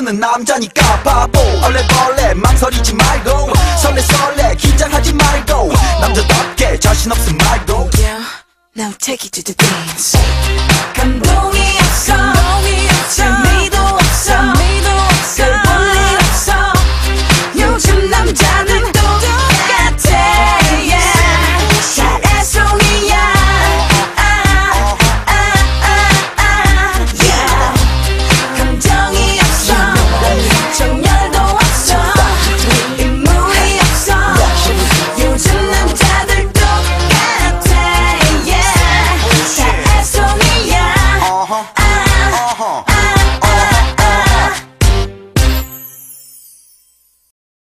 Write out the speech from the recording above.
너는 남자니까 바보 얼레벌레 망설이지 말고 설레 긴장하지 말고 남자답게 자신 없음 말고 Yeah, now take it to the dance. 감동이 없어